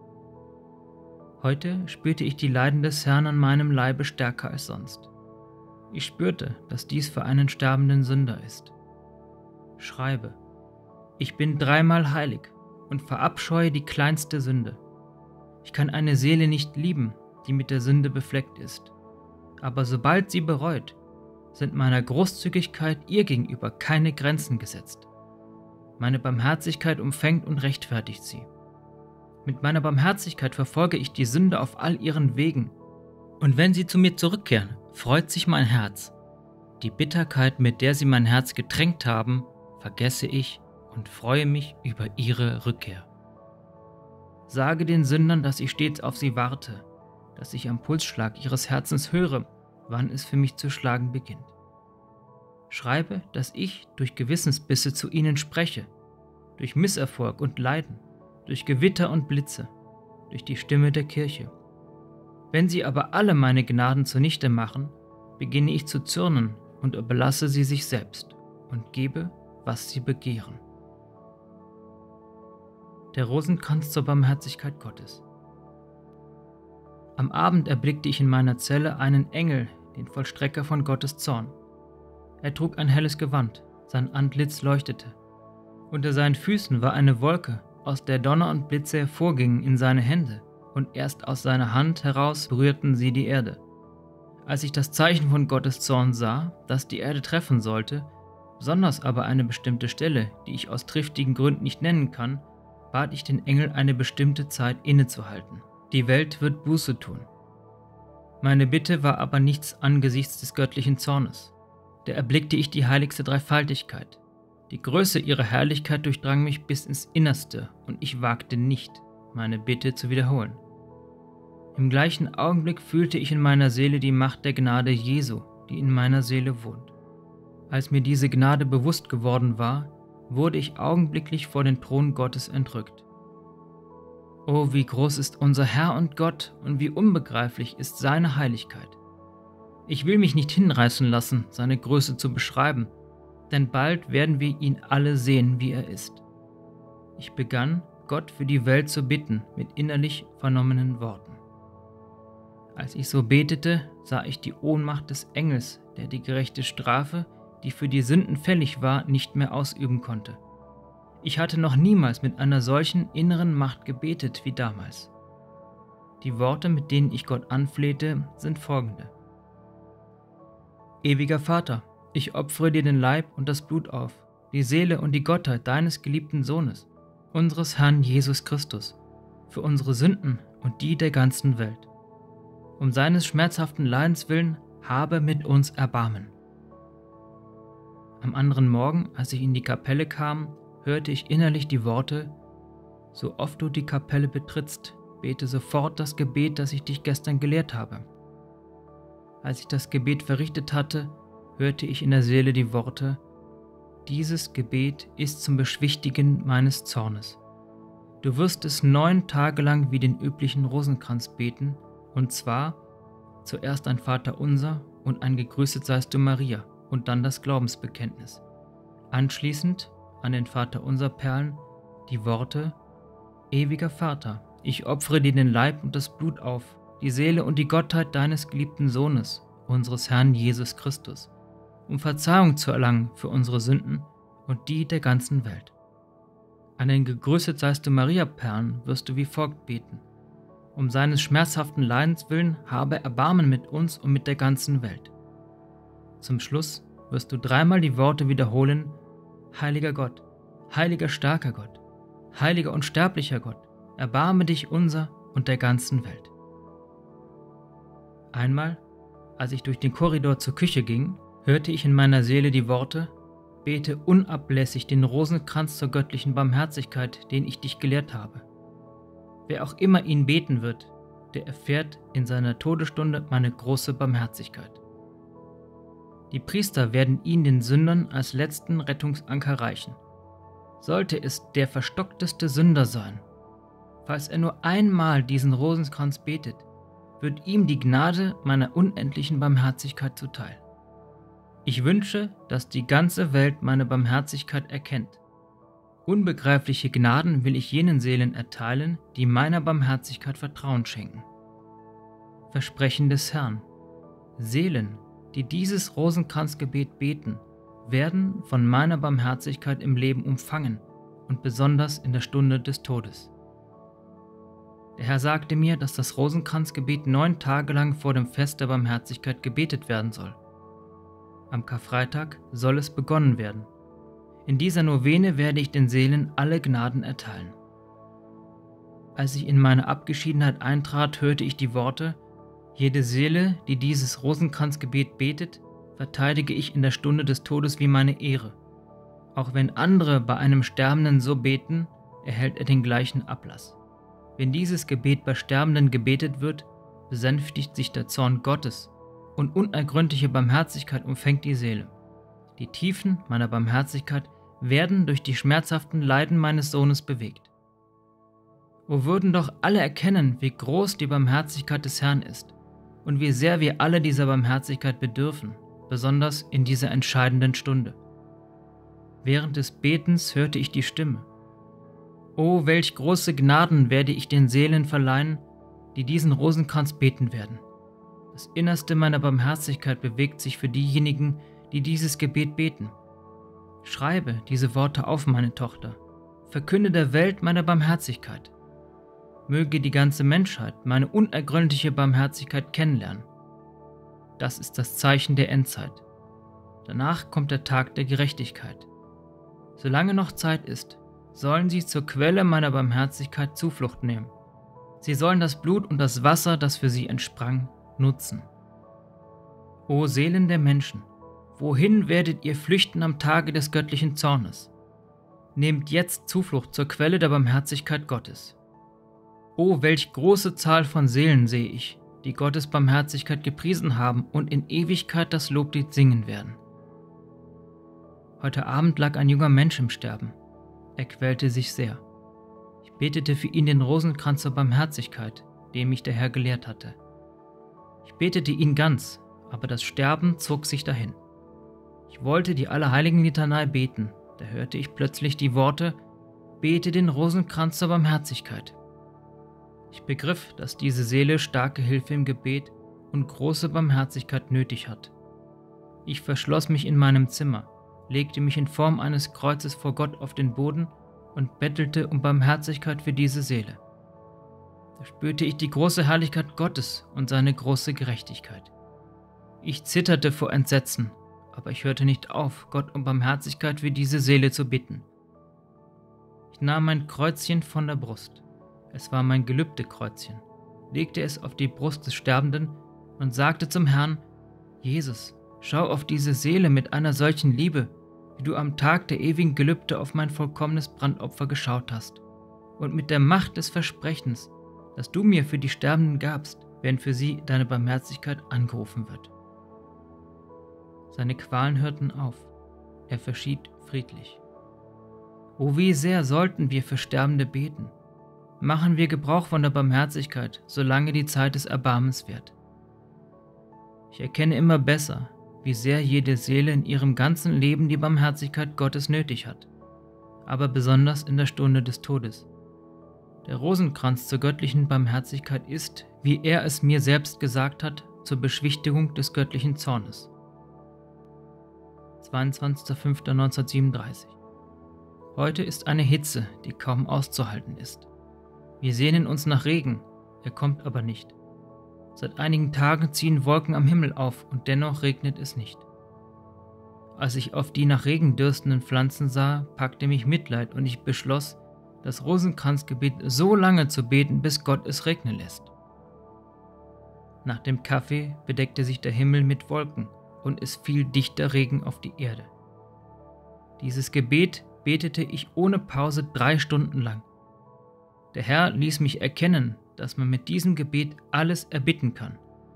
Heute spürte ich die Leiden des Herrn an meinem Leibe stärker als sonst. Ich spürte, dass dies für einen sterbenden Sünder ist. Schreibe: Ich bin dreimal heilig und verabscheue die kleinste Sünde. Ich kann eine Seele nicht lieben, die mit der Sünde befleckt ist. Aber sobald sie bereut, sind meiner Großzügigkeit ihr gegenüber keine Grenzen gesetzt. Meine Barmherzigkeit umfängt und rechtfertigt sie. Mit meiner Barmherzigkeit verfolge ich die Sünde auf all ihren Wegen. Und wenn sie zu mir zurückkehren, freut sich mein Herz. Die Bitterkeit, mit der sie mein Herz getränkt haben, vergesse ich und freue mich über ihre Rückkehr. Sage den Sündern, dass ich stets auf sie warte, dass ich am Pulsschlag ihres Herzens höre, wann es für mich zu schlagen beginnt. Schreibe, dass ich durch Gewissensbisse zu ihnen spreche, durch Misserfolg und Leiden, durch Gewitter und Blitze, durch die Stimme der Kirche. Wenn sie aber alle meine Gnaden zunichte machen, beginne ich zu zürnen und überlasse sie sich selbst und gebe, was sie begehren. Der Rosenkranz zur Barmherzigkeit Gottes. Am Abend erblickte ich in meiner Zelle einen Engel, den Vollstrecker von Gottes Zorn. Er trug ein helles Gewand, sein Antlitz leuchtete. Unter seinen Füßen war eine Wolke, aus der Donner und Blitze hervorgingen in seine Hände, und erst aus seiner Hand heraus berührten sie die Erde. Als ich das Zeichen von Gottes Zorn sah, das die Erde treffen sollte, besonders aber eine bestimmte Stelle, die ich aus triftigen Gründen nicht nennen kann, bat ich den Engel, eine bestimmte Zeit innezuhalten. Die Welt wird Buße tun. Meine Bitte war aber nichts angesichts des göttlichen Zornes. Da erblickte ich die heiligste Dreifaltigkeit. Die Größe ihrer Herrlichkeit durchdrang mich bis ins Innerste, und ich wagte nicht, meine Bitte zu wiederholen. Im gleichen Augenblick fühlte ich in meiner Seele die Macht der Gnade Jesu, die in meiner Seele wohnt. Als mir diese Gnade bewusst geworden war, wurde ich augenblicklich vor den Thron Gottes entrückt. Oh, wie groß ist unser Herr und Gott und wie unbegreiflich ist seine Heiligkeit. Ich will mich nicht hinreißen lassen, seine Größe zu beschreiben, denn bald werden wir ihn alle sehen, wie er ist. Ich begann, Gott für die Welt zu bitten mit innerlich vernommenen Worten. Als ich so betete, sah ich die Ohnmacht des Engels, der die gerechte Strafe, die für die Sünden fällig war, nicht mehr ausüben konnte. Ich hatte noch niemals mit einer solchen inneren Macht gebetet wie damals. Die Worte, mit denen ich Gott anflehte, sind folgende: Ewiger Vater, ich opfere dir den Leib und das Blut auf, die Seele und die Gottheit deines geliebten Sohnes, unseres Herrn Jesus Christus, für unsere Sünden und die der ganzen Welt. Um seines schmerzhaften Leidens willen, habe mit uns Erbarmen. Am anderen Morgen, als ich in die Kapelle kam, hörte ich innerlich die Worte: So oft du die Kapelle betrittst, bete sofort das Gebet, das ich dich gestern gelehrt habe. Als ich das Gebet verrichtet hatte, hörte ich in der Seele die Worte: Dieses Gebet ist zum Beschwichtigen meines Zornes. Du wirst es 9 Tage lang wie den üblichen Rosenkranz beten, und zwar zuerst ein Vaterunser und ein Gegrüßet seist du Maria und dann das Glaubensbekenntnis. Anschließend an den Vaterunser Perlen die Worte: Ewiger Vater, ich opfere dir den Leib und das Blut auf, die Seele und die Gottheit deines geliebten Sohnes, unseres Herrn Jesus Christus, um Verzeihung zu erlangen für unsere Sünden und die der ganzen Welt. An den Gegrüßet seist du Maria Perlen wirst du wie folgt beten: Um seines schmerzhaften Leidens willen habe Erbarmen mit uns und mit der ganzen Welt. Zum Schluss wirst du 3-mal die Worte wiederholen: Heiliger Gott, heiliger starker Gott, heiliger unsterblicher Gott, erbarme dich unser und der ganzen Welt. Einmal, als ich durch den Korridor zur Küche ging, hörte ich in meiner Seele die Worte: Bete unablässig den Rosenkranz zur göttlichen Barmherzigkeit, den ich dich gelehrt habe. Wer auch immer ihn beten wird, der erfährt in seiner Todesstunde meine große Barmherzigkeit. Die Priester werden ihn den Sündern als letzten Rettungsanker reichen. Sollte es der verstockteste Sünder sein, falls er nur einmal diesen Rosenkranz betet, wird ihm die Gnade meiner unendlichen Barmherzigkeit zuteil. Ich wünsche, dass die ganze Welt meine Barmherzigkeit erkennt. Unbegreifliche Gnaden will ich jenen Seelen erteilen, die meiner Barmherzigkeit Vertrauen schenken. Versprechen des Herrn: Seelen, die dieses Rosenkranzgebet beten, werden von meiner Barmherzigkeit im Leben umfangen und besonders in der Stunde des Todes. Der Herr sagte mir, dass das Rosenkranzgebet 9 Tage lang vor dem Fest der Barmherzigkeit gebetet werden soll. Am Karfreitag soll es begonnen werden. In dieser Novene werde ich den Seelen alle Gnaden erteilen. Als ich in meine Abgeschiedenheit eintrat, hörte ich die Worte: Jede Seele, die dieses Rosenkranzgebet betet, verteidige ich in der Stunde des Todes wie meine Ehre. Auch wenn andere bei einem Sterbenden so beten, erhält er den gleichen Ablass. Wenn dieses Gebet bei Sterbenden gebetet wird, besänftigt sich der Zorn Gottes und unergründliche Barmherzigkeit umfängt die Seele. Die Tiefen meiner Barmherzigkeit werden durch die schmerzhaften Leiden meines Sohnes bewegt. O würden doch alle erkennen, wie groß die Barmherzigkeit des Herrn ist und wie sehr wir alle dieser Barmherzigkeit bedürfen, besonders in dieser entscheidenden Stunde. Während des Betens hörte ich die Stimme: O, welch große Gnaden werde ich den Seelen verleihen, die diesen Rosenkranz beten werden. Das Innerste meiner Barmherzigkeit bewegt sich für diejenigen, die dieses Gebet beten. Schreibe diese Worte auf, meine Tochter. Verkünde der Welt meine Barmherzigkeit. Möge die ganze Menschheit meine unergründliche Barmherzigkeit kennenlernen. Das ist das Zeichen der Endzeit. Danach kommt der Tag der Gerechtigkeit. Solange noch Zeit ist, sollen sie zur Quelle meiner Barmherzigkeit Zuflucht nehmen. Sie sollen das Blut und das Wasser, das für sie entsprang, nutzen. O Seelen der Menschen, wohin werdet ihr flüchten am Tage des göttlichen Zornes? Nehmt jetzt Zuflucht zur Quelle der Barmherzigkeit Gottes. O, welch große Zahl von Seelen sehe ich, die Gottes Barmherzigkeit gepriesen haben und in Ewigkeit das Loblied singen werden. Heute Abend lag ein junger Mensch im Sterben. Er quälte sich sehr. Ich betete für ihn den Rosenkranz zur Barmherzigkeit, den mich der Herr gelehrt hatte. Ich betete ihn ganz, aber das Sterben zog sich dahin. Ich wollte die Allerheiligen-Litanei beten, da hörte ich plötzlich die Worte: Bete den Rosenkranz zur Barmherzigkeit. Ich begriff, dass diese Seele starke Hilfe im Gebet und große Barmherzigkeit nötig hat. Ich verschloss mich in meinem Zimmer, legte mich in Form eines Kreuzes vor Gott auf den Boden und bettelte um Barmherzigkeit für diese Seele. Da spürte ich die große Herrlichkeit Gottes und seine große Gerechtigkeit. Ich zitterte vor Entsetzen, aber ich hörte nicht auf, Gott um Barmherzigkeit für diese Seele zu bitten. Ich nahm mein Kreuzchen von der Brust. Es war mein Gelübdekreuzchen, legte es auf die Brust des Sterbenden und sagte zum Herrn: Jesus, schau auf diese Seele mit einer solchen Liebe, wie du am Tag der ewigen Gelübde auf mein vollkommenes Brandopfer geschaut hast, und mit der Macht des Versprechens, das du mir für die Sterbenden gabst, wenn für sie deine Barmherzigkeit angerufen wird. Seine Qualen hörten auf, er verschied friedlich. O, wie sehr sollten wir für Sterbende beten, machen wir Gebrauch von der Barmherzigkeit, solange die Zeit des Erbarmens währt. Ich erkenne immer besser, wie sehr jede Seele in ihrem ganzen Leben die Barmherzigkeit Gottes nötig hat, aber besonders in der Stunde des Todes. Der Rosenkranz zur göttlichen Barmherzigkeit ist, wie er es mir selbst gesagt hat, zur Beschwichtigung des göttlichen Zornes. 22.05.1937. Heute ist eine Hitze, die kaum auszuhalten ist. Wir sehnen uns nach Regen, er kommt aber nicht. Seit einigen Tagen ziehen Wolken am Himmel auf und dennoch regnet es nicht. Als ich auf die nach Regen dürstenden Pflanzen sah, packte mich Mitleid und ich beschloss, das Rosenkranzgebet so lange zu beten, bis Gott es regnen lässt. Nach dem Kaffee bedeckte sich der Himmel mit Wolken und es fiel dichter Regen auf die Erde. Dieses Gebet betete ich ohne Pause 3 Stunden lang. Der Herr ließ mich erkennen, dass man mit diesem Gebet alles erbitten kann.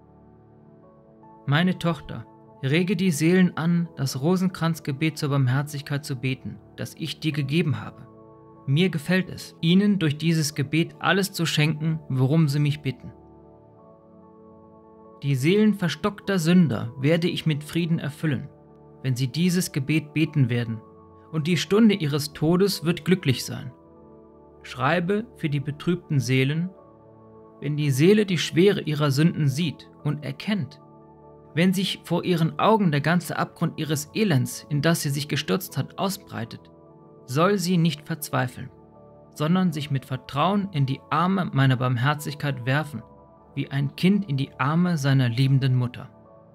Meine Tochter, rege die Seelen an, das Rosenkranzgebet zur Barmherzigkeit zu beten, das ich dir gegeben habe. Mir gefällt es, ihnen durch dieses Gebet alles zu schenken, worum sie mich bitten. Die Seelen verstockter Sünder werde ich mit Frieden erfüllen, wenn sie dieses Gebet beten werden, und die Stunde ihres Todes wird glücklich sein. Schreibe für die betrübten Seelen: Wenn die Seele die Schwere ihrer Sünden sieht und erkennt, wenn sich vor ihren Augen der ganze Abgrund ihres Elends, in das sie sich gestürzt hat, ausbreitet, soll sie nicht verzweifeln, sondern sich mit Vertrauen in die Arme meiner Barmherzigkeit werfen, wie ein Kind in die Arme seiner liebenden Mutter.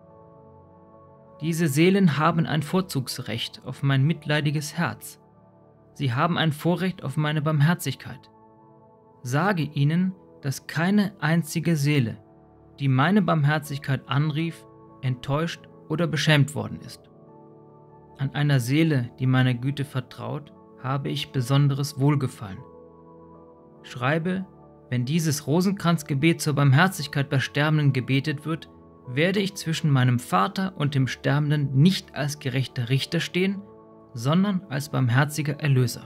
Diese Seelen haben ein Vorzugsrecht auf mein mitleidiges Herz. Sie haben ein Vorrecht auf meine Barmherzigkeit. Sage ihnen, dass keine einzige Seele, die meine Barmherzigkeit anrief, enttäuscht oder beschämt worden ist. An einer Seele, die meiner Güte vertraut, habe ich besonderes Wohlgefallen. Schreibe, wenn dieses Rosenkranzgebet zur Barmherzigkeit bei Sterbenden gebetet wird, werde ich zwischen meinem Vater und dem Sterbenden nicht als gerechter Richter stehen, sondern als barmherziger Erlöser.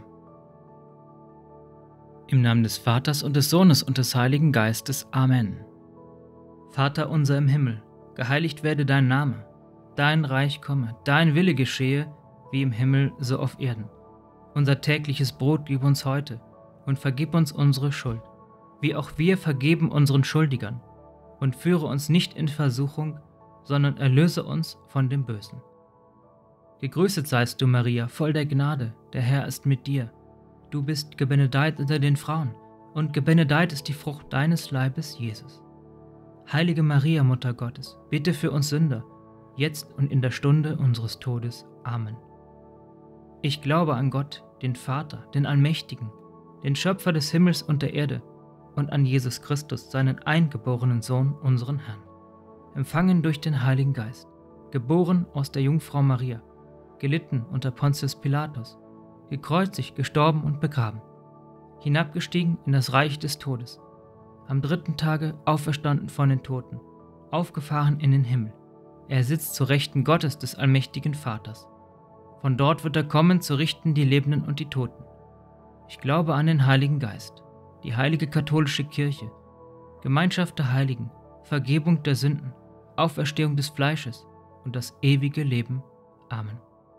Im Namen des Vaters und des Sohnes und des Heiligen Geistes. Amen. Vater unser im Himmel, geheiligt werde dein Name, dein Reich komme, dein Wille geschehe, wie im Himmel so auf Erden. Unser tägliches Brot gib uns heute und vergib uns unsere Schuld, wie auch wir vergeben unseren Schuldigern. Und führe uns nicht in Versuchung, sondern erlöse uns von dem Bösen. Gegrüßet seist du, Maria, voll der Gnade, der Herr ist mit dir. Du bist gebenedeit unter den Frauen, und gebenedeit ist die Frucht deines Leibes, Jesus. Heilige Maria, Mutter Gottes, bitte für uns Sünder, jetzt und in der Stunde unseres Todes. Amen. Ich glaube an Gott, den Vater, den Allmächtigen, den Schöpfer des Himmels und der Erde, und an Jesus Christus, seinen eingeborenen Sohn, unseren Herrn, empfangen durch den Heiligen Geist, geboren aus der Jungfrau Maria, gelitten unter Pontius Pilatus, gekreuzigt, gestorben und begraben, hinabgestiegen in das Reich des Todes, am 3. Tage auferstanden von den Toten, aufgefahren in den Himmel. Er sitzt zur Rechten Gottes des allmächtigen Vaters. Von dort wird er kommen, zu richten die Lebenden und die Toten. Ich glaube an den Heiligen Geist, die heilige katholische Kirche, Gemeinschaft der Heiligen, Vergebung der Sünden, Auferstehung des Fleisches und das ewige Leben. Amen.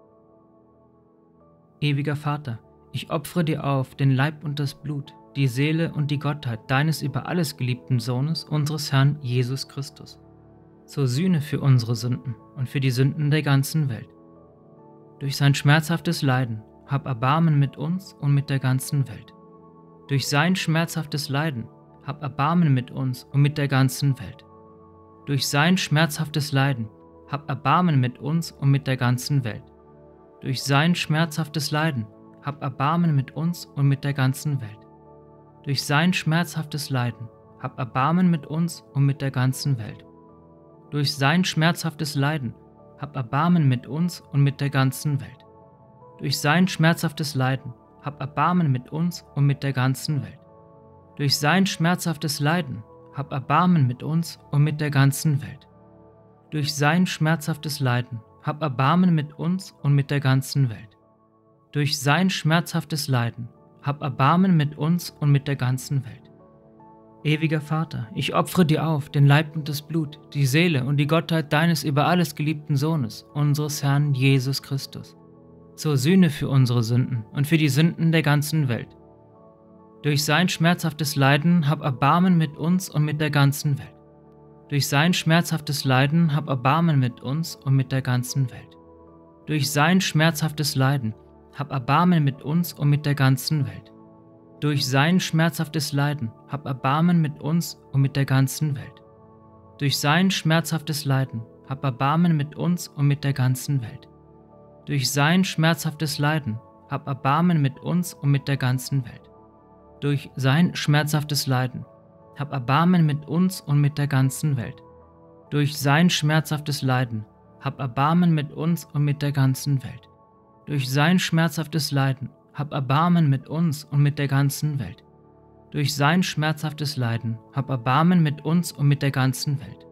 Ewiger Vater, ich opfere dir auf den Leib und das Blut, die Seele und die Gottheit deines über alles geliebten Sohnes, unseres Herrn Jesus Christus, zur Sühne für unsere Sünden und für die Sünden der ganzen Welt. Durch sein schmerzhaftes Leiden hab Erbarmen mit uns und mit der ganzen Welt. Durch sein schmerzhaftes Leiden hab Erbarmen mit uns und mit der ganzen Welt. Durch sein schmerzhaftes Leiden hab Erbarmen mit uns und mit der ganzen Welt. Durch sein schmerzhaftes Leiden hab Erbarmen mit uns und mit der ganzen Welt. Durch sein schmerzhaftes Leiden hab Erbarmen mit uns und mit der ganzen Welt. Durch sein schmerzhaftes Leiden hab Erbarmen mit uns und mit der ganzen Welt. Durch sein schmerzhaftes Leiden hab Erbarmen mit uns und mit der ganzen Welt. Durch sein schmerzhaftes Leiden hab Erbarmen mit uns und mit der ganzen Welt. Durch sein schmerzhaftes Leiden hab Erbarmen mit uns und mit der ganzen Welt. Durch sein schmerzhaftes Leiden hab Erbarmen mit uns und mit der ganzen Welt. Ewiger Vater, ich opfere dir auf den Leib und das Blut, die Seele und die Gottheit deines über alles geliebten Sohnes, unseres Herrn Jesus Christus, zur Sühne für unsere Sünden und für die Sünden der ganzen Welt. Durch sein schmerzhaftes Leiden hab Erbarmen mit uns und mit der ganzen Welt. Durch sein schmerzhaftes Leiden hab Erbarmen mit uns und mit der ganzen Welt. Durch sein schmerzhaftes Leiden hab Erbarmen mit uns und mit der ganzen Welt. Durch sein schmerzhaftes Leiden hab Erbarmen mit uns und mit der ganzen Welt. Durch sein schmerzhaftes Leiden hab Erbarmen mit uns und mit der ganzen Welt. Durch sein schmerzhaftes Leiden hab Erbarmen mit uns und mit der ganzen Welt. Durch sein schmerzhaftes Leiden hab Erbarmen mit uns und mit der ganzen Welt. Durch sein schmerzhaftes Leiden hab Erbarmen mit uns und mit der ganzen Welt. Durch sein schmerzhaftes Leiden hab Erbarmen mit uns und mit der ganzen Welt. Durch sein schmerzhaftes Leiden hab Erbarmen mit uns und mit der ganzen Welt.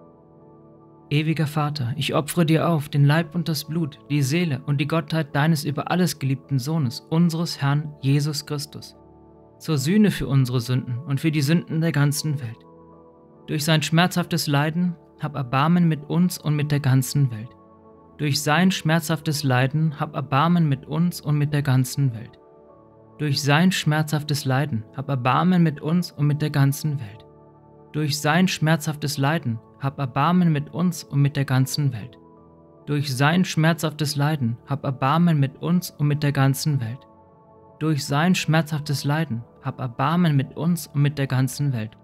Ewiger Vater, ich opfere dir auf den Leib und das Blut, die Seele und die Gottheit deines über alles geliebten Sohnes, unseres Herrn Jesus Christus, zur Sühne für unsere Sünden und für die Sünden der ganzen Welt. Durch sein schmerzhaftes Leiden hab Erbarmen mit uns und mit der ganzen Welt. Durch sein schmerzhaftes Leiden hab Erbarmen mit uns und mit der ganzen Welt. Durch sein schmerzhaftes Leiden hab Erbarmen mit uns und mit der ganzen Welt. Durch sein schmerzhaftes Leiden hab Erbarmen mit uns und mit der ganzen Welt. Durch sein schmerzhaftes Leiden hab Erbarmen mit uns und mit der ganzen Welt. Durch sein schmerzhaftes Leiden hab Erbarmen mit uns und mit der ganzen Welt.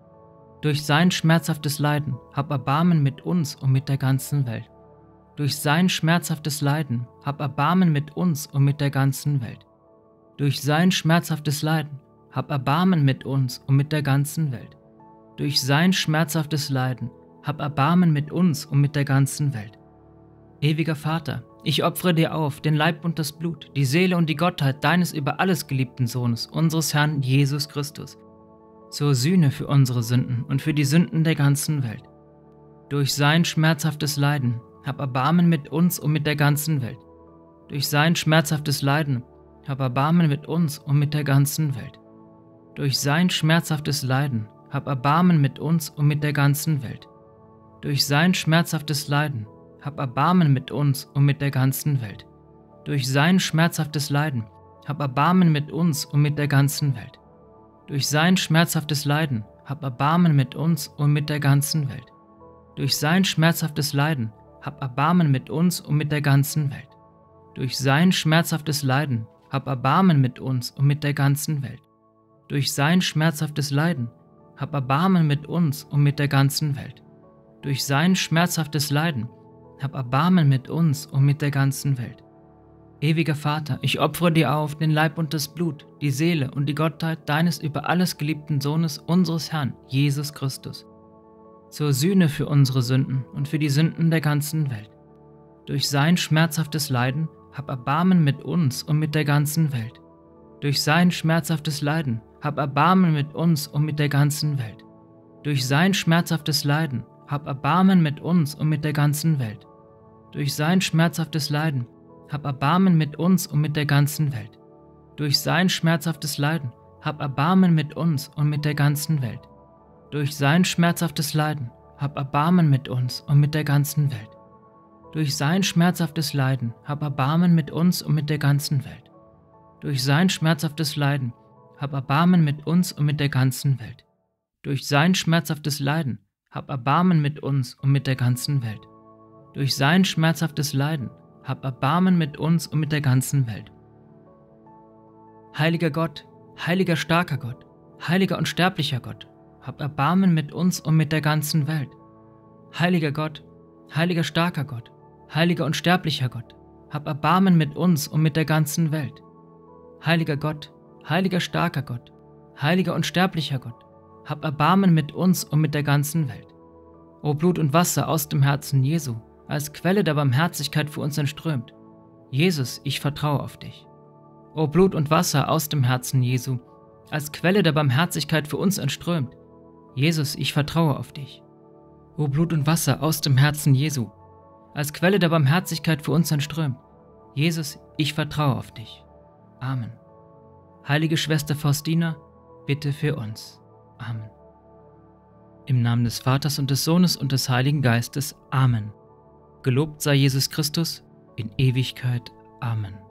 Durch sein schmerzhaftes Leiden hab Erbarmen mit uns und mit der ganzen Welt. Durch sein schmerzhaftes Leiden hab Erbarmen mit uns und mit der ganzen Welt. Durch sein schmerzhaftes Leiden hab Erbarmen mit uns und mit der ganzen Welt. Durch sein schmerzhaftes Leiden hab Erbarmen mit uns und mit der ganzen Welt. Ewiger Vater, ich opfere dir auf den Leib und das Blut, die Seele und die Gottheit deines über alles geliebten Sohnes, unseres Herrn Jesus Christus, zur Sühne für unsere Sünden und für die Sünden der ganzen Welt. Durch sein schmerzhaftes Leiden hab Erbarmen mit uns und mit der ganzen Welt. Durch sein schmerzhaftes Leiden hab Erbarmen mit uns und mit der ganzen Welt. Durch sein schmerzhaftes Leiden hab Erbarmen mit uns und mit der ganzen Welt. Durch sein schmerzhaftes Leiden hab Erbarmen mit uns und mit der ganzen Welt. Durch sein schmerzhaftes Leiden hab Erbarmen mit uns und mit der ganzen Welt. Durch sein schmerzhaftes Leiden hab Erbarmen mit uns und mit der ganzen Welt. Durch sein schmerzhaftes Leiden hab Erbarmen mit uns und mit der ganzen Welt. Durch sein schmerzhaftes Leiden hab Erbarmen mit uns und mit der ganzen Welt. Durch sein schmerzhaftes Leiden hab Erbarmen mit uns und mit der ganzen Welt. Durch sein schmerzhaftes Leiden hab Erbarmen mit uns und mit der ganzen Welt. Ewiger Vater, ich opfere dir auf den Leib und das Blut, die Seele und die Gottheit deines über alles geliebten Sohnes, unseres Herrn Jesus Christus, zur Sühne für unsere Sünden und für die Sünden der ganzen Welt. Durch sein schmerzhaftes Leiden hab Erbarmen mit uns und mit der ganzen Welt. Durch sein schmerzhaftes Leiden hab Erbarmen mit uns und mit der ganzen Welt. Durch sein schmerzhaftes Leiden hab Erbarmen mit uns und mit der ganzen Welt. Durch sein schmerzhaftes Leiden hab Erbarmen mit uns und mit der ganzen Welt. Durch sein schmerzhaftes Leiden hab Erbarmen mit uns und mit der ganzen Welt. Durch sein schmerzhaftes Leiden hab Erbarmen mit uns und mit der ganzen Welt. Durch sein schmerzhaftes Leiden hab Erbarmen mit uns und mit der ganzen Welt. Durch sein schmerzhaftes Leiden hab Erbarmen mit uns und mit der ganzen Welt. Durch sein schmerzhaftes Leiden hab Erbarmen mit uns und mit der ganzen Welt. Durch sein schmerzhaftes Leiden hab Erbarmen mit uns und mit der ganzen Welt. Heiliger Gott, heiliger starker Gott, heiliger unsterblicher Gott, hab Erbarmen mit uns und mit der ganzen Welt. Heiliger Gott, heiliger starker Gott, heiliger unsterblicher Gott, hab Erbarmen mit uns und mit der ganzen Welt. Heiliger Gott, heiliger starker Gott, heiliger unsterblicher Gott, hab Erbarmen mit uns und mit der ganzen Welt. O Blut und Wasser aus dem Herzen Jesu, als Quelle der Barmherzigkeit für uns entströmt. Jesus, ich vertraue auf dich. O Blut und Wasser aus dem Herzen Jesu, als Quelle der Barmherzigkeit für uns entströmt. Jesus, ich vertraue auf dich. O Blut und Wasser aus dem Herzen Jesu, als Quelle der Barmherzigkeit für uns entströmt. Jesus, ich vertraue auf dich. Amen. Heilige Schwester Faustina, bitte für uns. Amen. Im Namen des Vaters und des Sohnes und des Heiligen Geistes. Amen. Gelobt sei Jesus Christus in Ewigkeit. Amen.